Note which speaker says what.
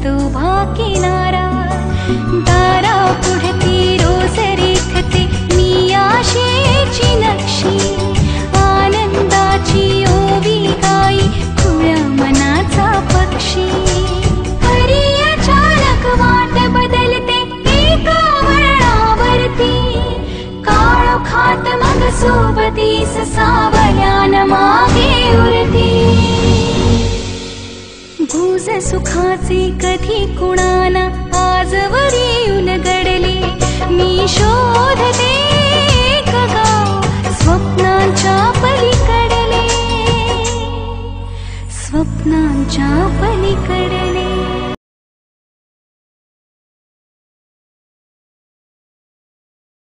Speaker 1: उभा किनारा, दारा पुढती रोज रेखते मी आशेची नक्षी, आनंदाची ओवी गाई खुळ्या मनाचा पक्षी. हरी अचानक वाट बदलते एका वळणावरती, काळोखात मग सोबतीस सावल्यान मागे उरती. गुज सुखाचे कधी कुणाना आजवरी येऊन घडले, मी शोधते एक गाव स्वप्नांच्या पलीकडले, स्वप्नांच्या पलीकडले.